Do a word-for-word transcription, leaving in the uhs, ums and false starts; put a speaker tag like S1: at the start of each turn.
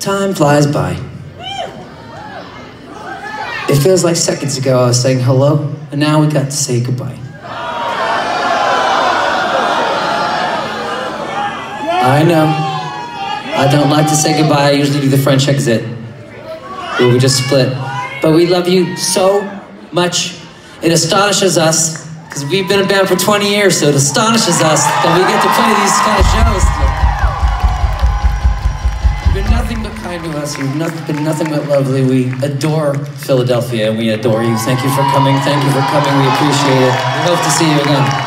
S1: Time flies by. It feels like seconds ago I was saying hello, and now we got to say goodbye. I know. I don't like to say goodbye. I usually do the French exit, where we just split. But we love you so much. It astonishes us, because we've been a band for twenty years, so it astonishes us that we get to play these kind of shows. You've been nothing but kind to us. You've not, been nothing but lovely. We adore Philadelphia, and we adore you. Thank you for coming. Thank you for coming. We appreciate it. We hope to see you again.